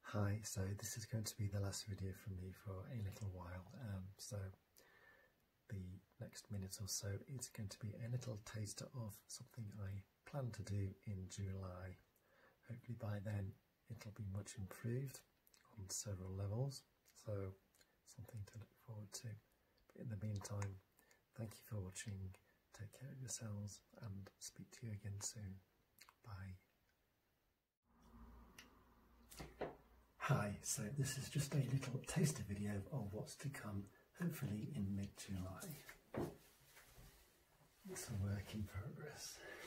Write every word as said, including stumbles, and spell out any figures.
Hi, so this is going to be the last video from me for a little while, um, so the next minute or so is going to be a little taster of something I plan to do in July. Hopefully by then it'll be much improved on several levels, so something to look forward to. But in the meantime, thank you for watching, take care of yourselves and speak to you again soon. Bye. Hi, so this is just a little taster video of what's to come, hopefully in mid-July. It's a work in progress.